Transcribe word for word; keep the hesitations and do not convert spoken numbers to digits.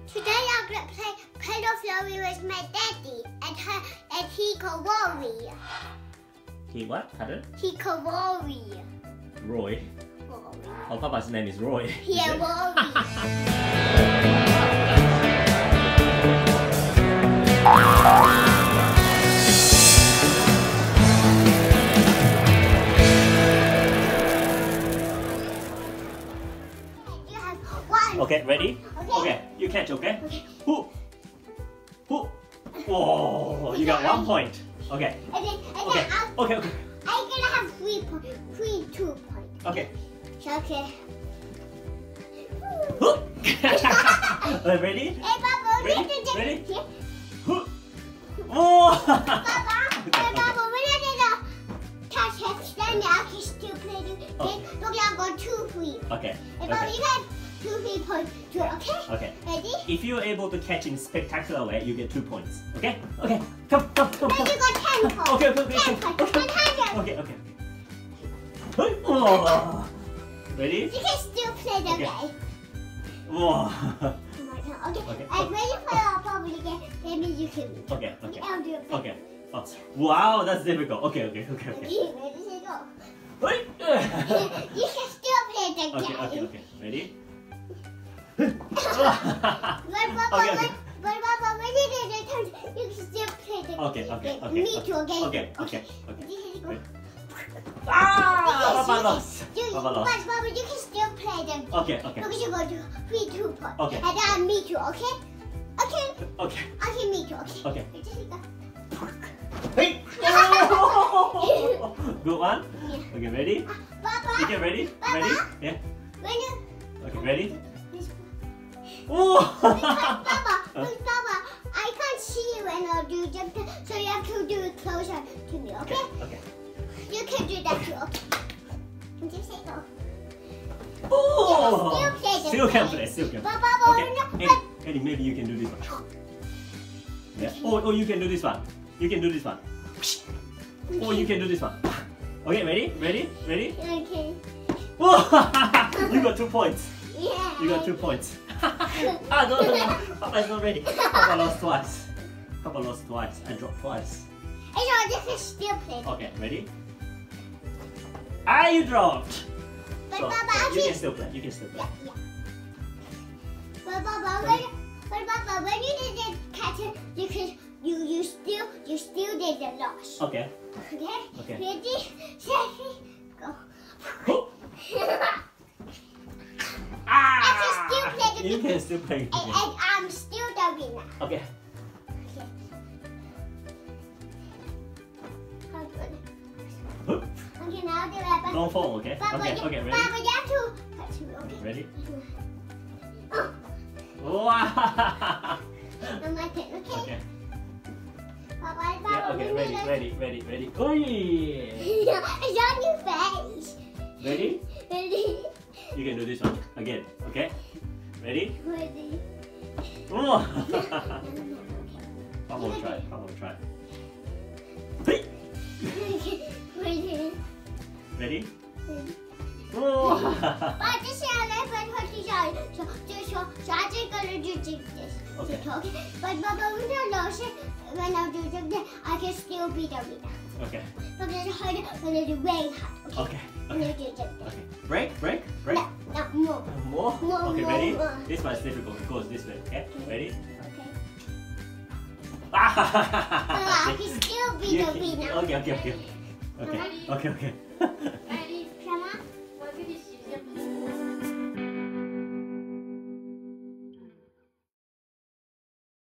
Today I'm gonna play Cuddle Flurry with my daddy, and her, and he called Rory. He what? Pardon? He called Rory. Roy. Rory. Oh, Papa's name is Roy. Yeah, Rory. You have one. Okay, ready? Okay. Okay, you catch, okay? Okay. Who? Who? Oh, you got one point. Okay. And then, and Okay. then I'm, Okay, okay. I'm gonna have three points. Three, two points. Okay. Okay. Who? Uh, ready? Hey, Papa, Ready? we need to Ready? Yeah. Who? Oh! Papa, Okay, hey, okay. Papa, we need to touch it. Then I can still play the game. Look, I've got two free. Okay. Hey, Papa, Okay. you got two free points too, okay? Okay. Ready? If you're able to catch in spectacular way, you get two points. Okay? Okay. Come, come, come, Then come. you got ten points. Okay, okay, okay. Ten Okay, points. okay. one hundred. Okay, okay. Hey, oh. Ready? You can still play the Okay. game. Oh. Oh my God. Okay. Okay. I'm ready for our Papa again. Maybe you can. Okay, okay. I'll do it. Okay. Oh. Wow, that's difficult. Okay, okay, okay, okay. Ready? Ready to go. Hey. You can still play the game. Okay, okay, okay. Ready? But Papa, Okay, okay. but Papa, when you do the turn, you can still play the Okay, okay, game. okay. Me too again. Okay, okay, okay. Ready to go. Wait. Ah! Yes, Papa you lost. can- you- Papa But lost. Papa, you can still play the game. Okay, okay. Look, you go to three, two points. Okay. And then me too, okay? Okay. Okay. Okay, me too, okay? Okay. Ready to go. Hey! Good one. Yeah. Okay, ready? Papa, Okay, ready? Papa. Ready? Yeah. when you... Okay, ready? This- Oh! Papa, please, Papa, I can't see you when I do jump, so you have to do it closer to me, Okay, okay? okay. You can do that too, okay? And just say go. Oh! Still play the Still can game. play, still can play. But Papa, Okay, we're not... Eddie, Eddie, maybe you can do this one. Yeah. Oh, oh, you can do this one. You can do this one. Oh, you can do this one. Okay, ready? Ready? Ready? Okay. Oh! You got two points. Yeah. You got two points. Ah, no, no, no. Papa is not ready. Papa lost twice. Papa lost twice. I dropped twice. And so you can still play. Okay, ready? Ah, you dropped. But So, Papa, so you actually... can still play. You can still play. Yeah, yeah. But Papa, when, but Papa, when you did the catch it, you can... You, you still... You still did the loss. Okay. Okay? Okay. Ready, set, go. Oh. I can still play the You game. can still play. And, and I'm still the winner. Okay. Okay. How good. Huh? Okay, now do it. Don't fall, okay? Papa, Okay, you, okay, ready? Papa, you have to touch me, okay? Ready? Oh, Wow! no, my turn, okay? Okay. Papa, Papa, Yeah, okay, we ready, need ready, ready, ready. Oi! It's on your face. Ready? Ready? You can do this one again, okay? Ready? Ready? Oh! No, no, no, Papa will try, Papa will try. Hey! okay. Ready? Ready? Ready? Oh! 把这下来分成地上，说就说啥这个人就这这 Okay. okay. But Papa, when I lose it, when I do something, I can still be the winner. Okay, But it's hard when it's way hard. okay, When I okay. do something. Okay. Break, break, break. No, no, more. More? More, Okay, more, ready? more. This one's difficult. It goes this way, okay? Ready? Okay. Ah! But I can still be You the can- winner. Okay, okay, okay. Okay, okay, okay.